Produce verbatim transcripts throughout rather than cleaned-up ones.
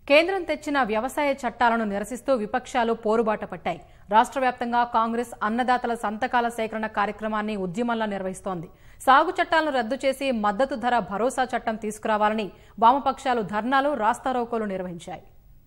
కేంద్రం తెచ్చిన వ్యవసాయ చట్టాలను నిరసిస్తూ విపక్షాలు పోరుబాట పట్టాయి. రాష్ట్ర వ్యాప్తంగా కాంగ్రెస్ అన్నదాతల సంతకాల సేకరణ కార్యక్రమాన్ని ఉద్యమంలా నిర్వహిస్తోంది. సాగు చట్టాలను రద్దు చేసి మద్దతు ధర భరోసా చట్టం తీసుకురావాలని వామపక్షాలు ధర్నాలు, రాస్తారోకోలు నిర్వహించాయి.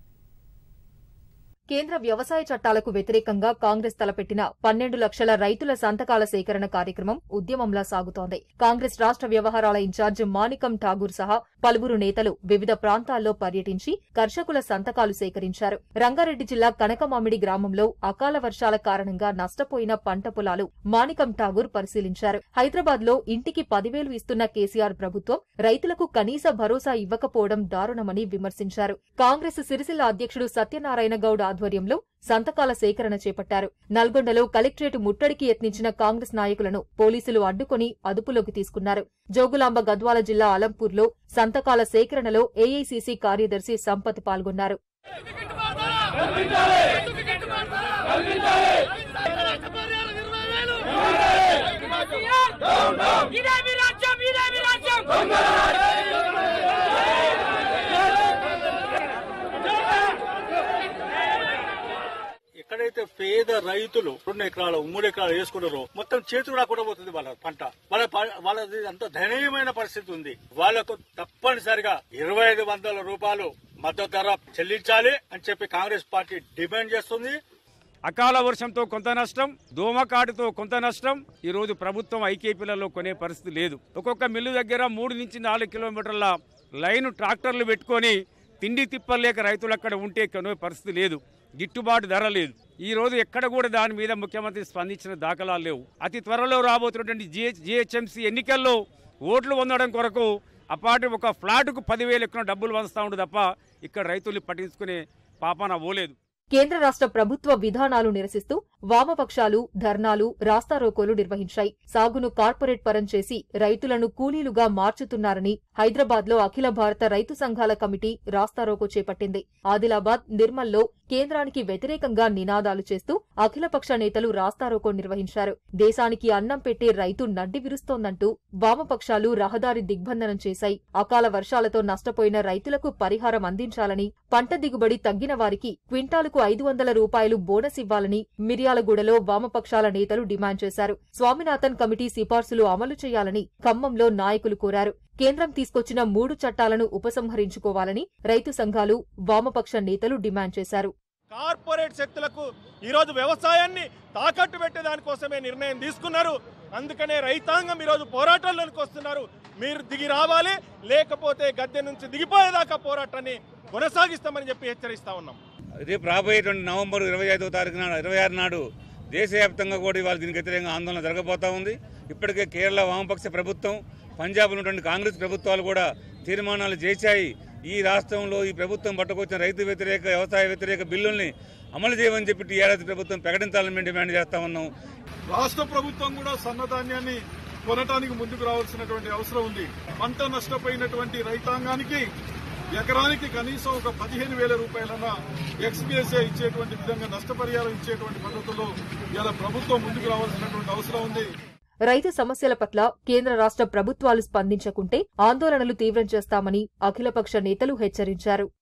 కేంద్ర వ్యవసాయ చట్టాలకు వ్యతిరేకంగా కాంగ్రెస్ తలపెట్టిన పన్నెండు లక్షల రైతుల సంతకాల సేకరణ కార్యక్రమం ఉద్యమంలా సాగుతోంది. కాంగ్రెస్ రాష్ట్ర వ్యవహారాల ఇన్ఛార్జ్ మాణికం ఠాగూర్ సహా పలువురు నేతలు వివిధ ప్రాంతాల్లో పర్యటించి కర్షకుల సంతకాలు సేకరించారు. రంగారెడ్డి జిల్లా కనకమామిడి గ్రామంలో అకాల వర్షాల కారణంగా నష్టపోయిన పంట పొలాలు మాణికం ఠాగూర్ పరిశీలించారు. హైదరాబాద్ లో ఇంటికి పదివేలు ఇస్తున్న కేసీఆర్ ప్రభుత్వం రైతులకు కనీస భరోసా ఇవ్వకపోవడం దారుణమని విమర్శించారు. కాంగ్రెస్ సిరిసిల్ల అధ్యక్షుడు సత్యనారాయణ గౌడ్ ఆధ్వర్యంలో సంతకాల సేకరణ చేపట్టారు. నల్గొండలో కలెక్టరేట్ ముట్టడికి యత్నించిన కాంగ్రెస్ నాయకులను పోలీసులు అడ్డుకుని అదుపులోకి తీసుకున్నారు. జోగులాంబ గద్వాల జిల్లా అలంపూర్లో సంతకాల సేకరణలో ఏఐసీసీ కార్యదర్శి సంపత్ పాల్గొన్నారు. ఎక్కడైతే పేద రైతులు రెండు ఎకరాలు మూడు ఎకరాలు వేసుకున్నారో మొత్తం చేతులు రాకుండా పోతుంది వాళ్ళ పంట. వాళ్ళ వాళ్ళది అంత దయనీయమైన పరిస్థితి ఉంది. వాళ్లకు తప్పనిసరిగా ఇరవై ఐదు వందల రూపాయలు మద్దతు ధర చెల్లించాలి అని చెప్పి కాంగ్రెస్ పార్టీ డిమాండ్ చేస్తుంది. అకాల వర్షంతో కొంత నష్టం, దోమకాటుతో కొంత నష్టం. ఈ రోజు ప్రభుత్వం ఐకేపీలలో కొనే పరిస్థితి లేదు. ఒక్కొక్క మిల్లు దగ్గర మూడు నుంచి నాలుగు కిలోమీటర్ల లైన్ ట్రాక్టర్లు పెట్టుకుని తిండి తిప్పలేక రైతులు అక్కడ ఉంటే కొనే పరిస్థితి లేదు. గిట్టుబాటు ధర లేదు. ఈ రోజు ఎక్కడ కూడా దాని మీద ముఖ్యమంత్రి స్పందించిన దాఖలాలు లేవు. అతి త్వరలో రాబోతున్నటువంటి జిహెచ్ఎంసీ ఎన్నికల్లో ఓట్లు పొందడం కొరకు అపాటి ఒక ఫ్లాటుకు పదివేలు ఎక్కువ డబ్బులు వంచుతా ఉండు తప్ప ఇక్కడ రైతులు పట్టించుకునే పాపాన పోలేదు. కేంద్ర రాష్ట్ర ప్రభుత్వ విధానాలు నిరసిస్తూ వామపక్షాలు ధర్నాలు, రాస్తారోకోలు నిర్వహించాయి. సాగును కార్పొరేట్ పరం చేసి రైతులను కూలీలుగా మార్చుతున్నారని హైదరాబాద్ లో అఖిల భారత రైతు సంఘాల కమిటీ రాస్తారోకో చేపట్టింది. ఆదిలాబాద్, నిర్మల్లో కేంద్రానికి వ్యతిరేకంగా నినాదాలు చేస్తూ అఖిలపక్ష నేతలు రాస్తారోకో నిర్వహించారు. దేశానికి అన్నం పెట్టే రైతు నడ్డి విరుస్తోందంటూ వామపక్షాలు రహదారి దిగ్బంధనం చేశాయి. అకాల వర్షాలతో నష్టపోయిన రైతులకు పరిహారం అందించాలని, పంట దిగుబడి తగ్గిన వారికి క్వింటాలుకు ఐదు వందల రూపాయలు బోనస్ ఇవ్వాలని మిర్యాలగూడలో వామపక్షాల నేతలు డిమాండ్ చేశారు. స్వామినాథన్ కమిటీ సిఫార్సులు అమలు చేయాలని ఖమ్మంలో నాయకులు కోరారు. కేంద్రం తీసుకొచ్చిన మూడు చట్టాలను ఉపసంహరించుకోవాలని రైతు సంఘాలు, వామపక్ష నేతలు డిమాండ్ చేశారు. కార్పొరేట్ శక్తులకు ఈరోజు వ్యవసాయాన్ని తాకట్టు పెట్టే దానికోసమే నిర్ణయం తీసుకున్నారు. అందుకనే రైతాంగం ఈరోజు పోరాటంలోకి వస్తున్నారు. మీరు దిగి రావాలి, లేకపోతే గద్దె నుంచి దిగిపోయేదాకా పోరాటాన్ని కొనసాగిస్తామని చెప్పి హెచ్చరిస్తా ఉన్నాం. రేపు రాబోయేటువంటి నవంబర్ ఇరవై ఐదో తారీఖు నాడు ఇరవై ఆరు నాడు దేశవ్యాప్తంగా కూడా ఇవాళ దీనికి వ్యతిరేకంగా ఆందోళన జరగబోతా ఉంది. ఇప్పటికే కేరళ వామపక్ష ప్రభుత్వం, పంజాబ్ ఉన్నటువంటి కాంగ్రెస్ ప్రభుత్వాలు కూడా తీర్మానాలు చేశాయి. ఈ రాష్ట్రంలో ఈ ప్రభుత్వం పట్టుకొచ్చిన రైతు వ్యతిరేక, వ్యవసాయ వ్యతిరేక బిల్లుల్ని అమలు చేయమని చెప్పి ఏడాది ప్రభుత్వం ప్రకటించాలని మేము డిమాండ్ చేస్తా ఉన్నాం. రాష్ట్ర ప్రభుత్వం కూడా సన్నధాన్యాన్ని కొనటానికి ముందుకు రావాల్సినటువంటి అవసరం ఉంది. పంట నష్టపోయినటువంటి రైతాంగానికి ఎకరానికి కనీసం ఒక పదిహేను వేల రూపాయలన్న ఎక్స్పీఎస్ఏ ఇచ్చేటువంటి విధంగా నష్టపరిహారం ఇచ్చేటువంటి పద్ధతుల్లో ఇలా ప్రభుత్వం ముందుకు రావాల్సినటువంటి అవసరం ఉంది. రైతు సమస్యల పట్ల కేంద్ర రాష్ట్ర ప్రభుత్వాలు స్పందించకుంటే ఆందోళనలు తీవ్రం చేస్తామని అఖిలపక్ష నేతలు హెచ్చరించారు.